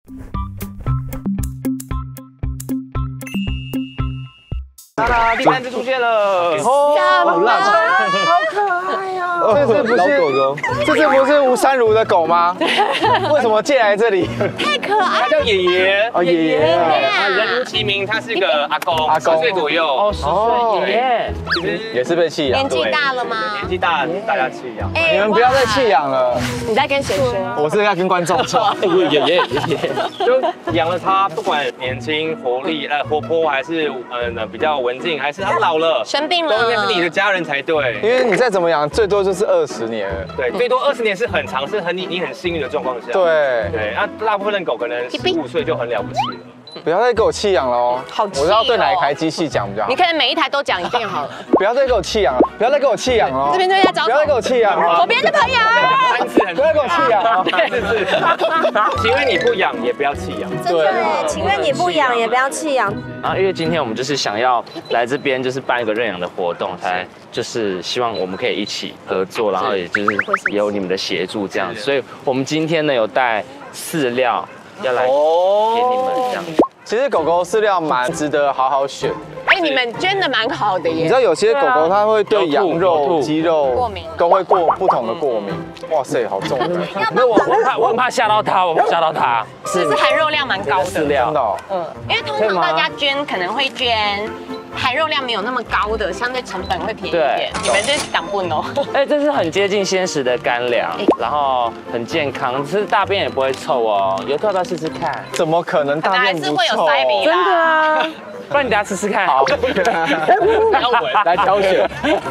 啦，第三只出现了， 哦，好烂，好可爱哦！这只不是吴珊如的狗吗？为什么借来这里？ 太可爱了。 它叫爷爷。 哦，爷爷， 人如其名，他是个阿公，10岁左右。哦 10岁爷爷， 其实也是被弃养。 年纪大了吗？ 年纪大，大家弃养。 你们不要再弃养了。 你在跟谁说？ 我是要跟观众说。 爷爷， 就养了它，不管年轻、活力、活泼，还是比较文静，还是它老了生病了， 都应该是你的家人才对。 因为你再怎么养，最多就是20年。 对，最多20年是很长，是你很幸运的状况下。 对对，那大部分的狗可能15岁就很了不起了。 不要再给我弃养了哦！ 好气哦我知道对哪一台机器讲比较好。 你可能每一台都讲一遍好了。 不要再给我弃养了！不要再给我弃养哦！ 这边对家找不要再给我弃养了！ 左边的朋友， 3次很不要给我弃养哦！ 是。请问你不养也不要弃养。 真的耶，情愿你不养也不要弃养。 然后因为今天我们就是想要来这边就是办一个认养的活动，才就是希望我们可以一起合作，然后也就是有你们的协助这样，所以我们今天呢有带饲料要来给你们这样。 其实狗狗饲料蛮值得好好选。 哎，你们捐的蛮好的耶。 你知道有些狗狗它会对羊肉、鸡肉过敏， 都会不同的过敏。哇塞，好重！ 没有我很怕吓到它，我怕吓到它。 是含肉量蛮高的。 饲料真的。 因为通常大家捐可能会捐含肉量没有那么高的，相对成本会便宜一点。你们这是挡不喏。 哎，这是很接近鲜食的干粮，然后很健康，吃大便也不会臭哦。油要不要试试看？ 怎么可能大便不臭？ 还是会有塞鼻真的啊。不然你等下吃吃看。好， 来挑选。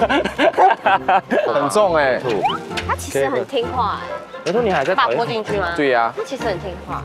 很重哎。 它其实很听话哎。 油兔你还在把它拖进去吗？ 对呀。 它其实很听话。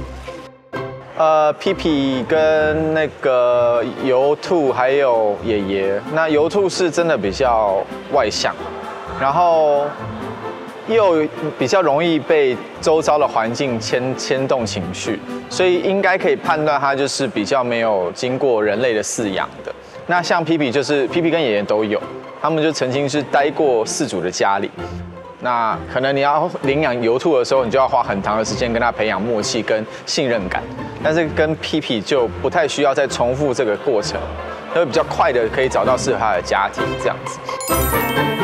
皮皮跟那个油兔还有爷爷，那油兔是真的比较外向，然后又比较容易被周遭的环境牵动情绪，所以应该可以判断它就是比较没有经过人类的饲养的。那像皮皮就是皮皮跟爷爷都有，他们就曾经是待过饲主的家里。那可能你要领养油兔的时候，你就要花很长的时间跟它培养默契跟信任感。但是跟皮皮就不太需要再重复这个过程，会比较快的可以找到适合它的家庭这样子。